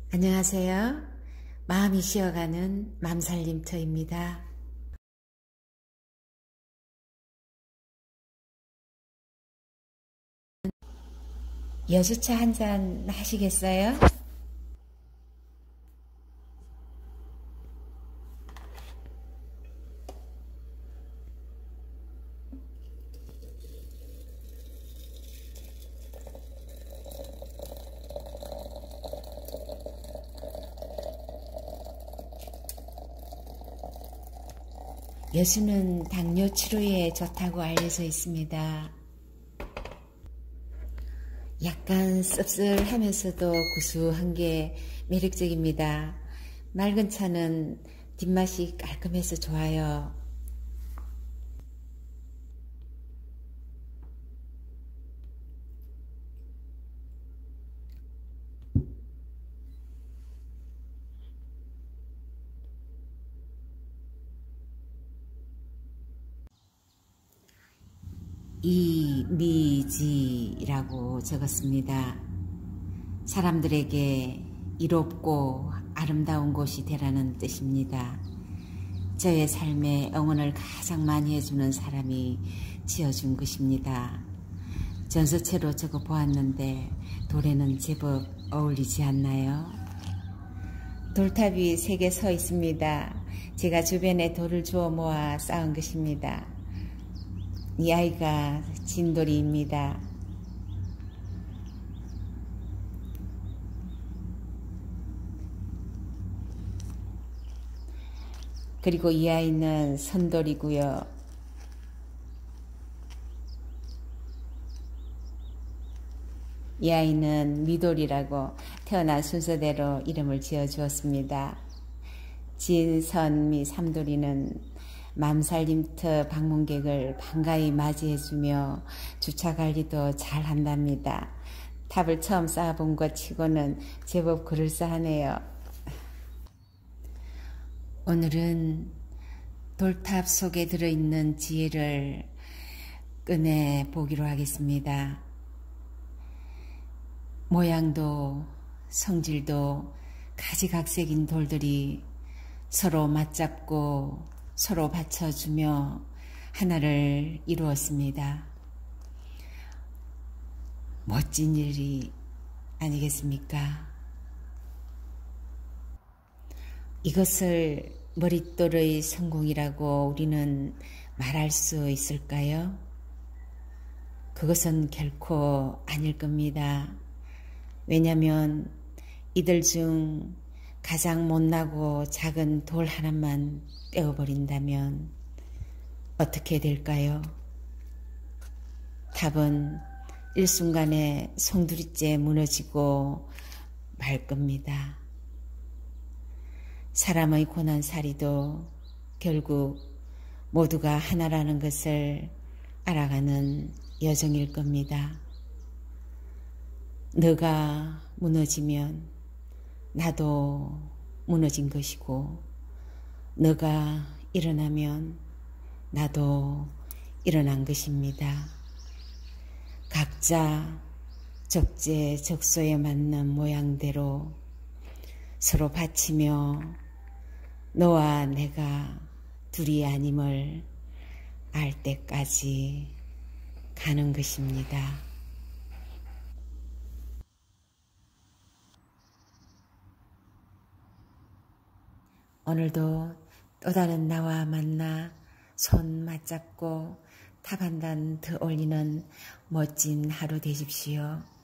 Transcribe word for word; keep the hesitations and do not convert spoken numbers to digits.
안녕하세요. 마음이 쉬어가는 맘살림터입니다. 여주차 한잔 하시겠어요? 여수는 당뇨 치료에 좋다고 알려져 있습니다. 약간 씁쓸하면서도 구수한 게 매력적입니다. 맑은 차는 뒷맛이 깔끔해서 좋아요. 이미지라고 적었습니다. 사람들에게 이롭고 아름다운 곳이 되라는 뜻입니다. 저의 삶에 응원을 가장 많이 해주는 사람이 지어준 것입니다. 전서체로 적어 보았는데 돌에는 제법 어울리지 않나요? 돌탑이 세 개 서 있습니다. 제가 주변에 돌을 주워 모아 쌓은 것입니다. 이 아이가 진돌이입니다. 그리고 이 아이는 선돌이고요. 이 아이는 미돌이라고 태어난 순서대로 이름을 지어 주었습니다. 진선미 삼돌이는 맘살림터 방문객을 반가이 맞이해주며 주차관리도 잘 한답니다. 탑을 처음 쌓아본 것 치고는 제법 그럴싸하네요. 오늘은 돌탑 속에 들어있는 지혜를 꺼내보기로 하겠습니다. 모양도 성질도 가지각색인 돌들이 서로 맞잡고 서로 받쳐주며 하나를 이루었습니다. 멋진 일이 아니겠습니까? 이것을 머릿돌의 성공이라고 우리는 말할 수 있을까요? 그것은 결코 아닐 겁니다. 왜냐하면 이들 중 가장 못나고 작은 돌 하나만 떼어버린다면 어떻게 될까요? 답은 일순간에 송두리째 무너지고 말 겁니다. 사람의 고난살이도 결국 모두가 하나라는 것을 알아가는 여정일 겁니다. 너가 무너지면 나도 무너진 것이고 너가 일어나면 나도 일어난 것입니다. 각자 적재적소에 맞는 모양대로 서로 바치며 너와 내가 둘이 아님을 알 때까지 가는 것입니다. 오늘도 또 다른 나와 만나 손 맞잡고 탑 한 단 더 올리는 멋진 하루 되십시오.